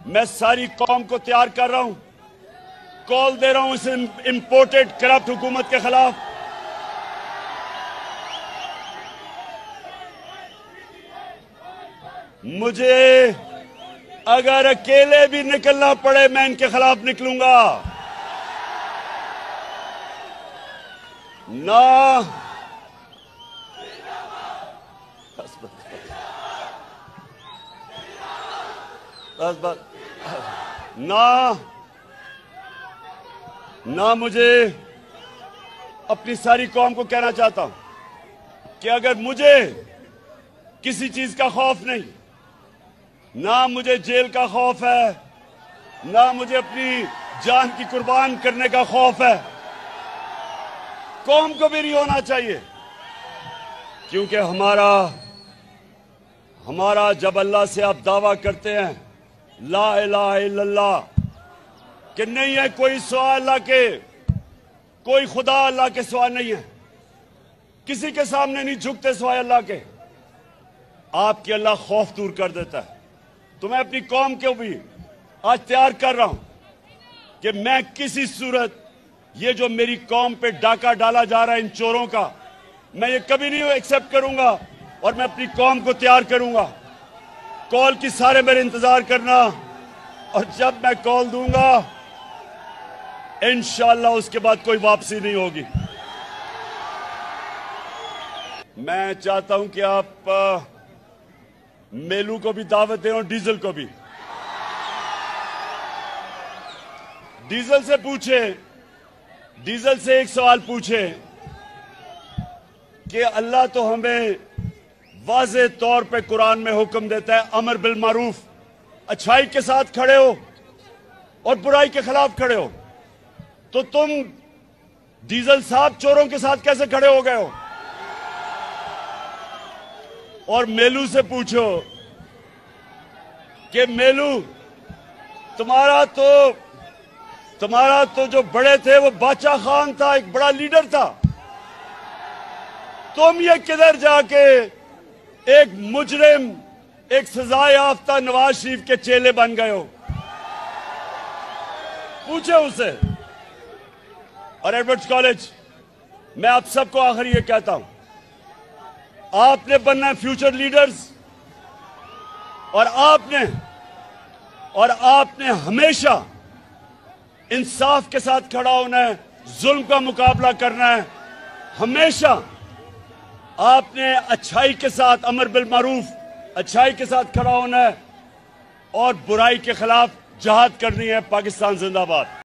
मैं सारी कौम को तैयार कर रहा हूं, कॉल दे रहा हूं इस इंपोर्टेड करप्ट हुकूमत के खिलाफ। मुझे अगर अकेले भी निकलना पड़े मैं इनके खिलाफ निकलूंगा। ना मुझे अपनी सारी कौम को कहना चाहता हूं कि अगर मुझे किसी चीज का खौफ नहीं, ना मुझे जेल का खौफ है, ना मुझे अपनी जान की कुर्बान करने का खौफ है, कौम को भी नहीं होना चाहिए। क्योंकि हमारा जब अल्लाह से आप दावा करते हैं ला इलाहा इल्लल्लाह कि नहीं है कोई सिवा अल्लाह के, कोई खुदा अल्लाह के सिवा नहीं है, किसी के सामने नहीं झुकते सिवाय अल्लाह के, आपकी अल्लाह खौफ दूर कर देता है। तो मैं अपनी कौम को भी आज तैयार कर रहा हूं कि मैं किसी सूरत ये जो मेरी कौम पे डाका डाला जा रहा है इन चोरों का, मैं ये कभी नहीं एक्सेप्ट करूंगा और मैं अपनी कौम को तैयार करूंगा। कॉल की सारे मेरे इंतजार करना, और जब मैं कॉल दूंगा इंशाअल्लाह उसके बाद कोई वापसी नहीं होगी। मैं चाहता हूं कि आप मेलू को भी दावत दें और डीजल को भी। डीजल से पूछे, डीजल से एक सवाल पूछे कि अल्लाह तो हमें वाज़े तौर पे कुरान में हुक्म देता है अमर बिल मारूफ, अच्छाई के साथ खड़े हो और बुराई के खिलाफ खड़े हो, तो तुम डीजल साहब चोरों के साथ कैसे खड़े हो गए हो? और मेलू से पूछो कि मेलू तुम्हारा तो जो बड़े थे वो बादशाह खान था, एक बड़ा लीडर था, तुम ये किधर जाके एक मुजरिम, एक सजा याफ्ता नवाज शरीफ के चेले बन गए हो? पूछे उसे। और एडवर्ड्स कॉलेज, मैं आप सबको आखिर ये कहता हूं, आपने बनना है फ्यूचर लीडर्स, और आपने हमेशा इंसाफ के साथ खड़ा होना है, जुल्म का मुकाबला करना है। हमेशा आपने अच्छाई के साथ, अमर बिल मारूफ, अच्छाई के साथ खड़ा होना है और बुराई के खिलाफ जहाद करनी है। पाकिस्तान जिंदाबाद।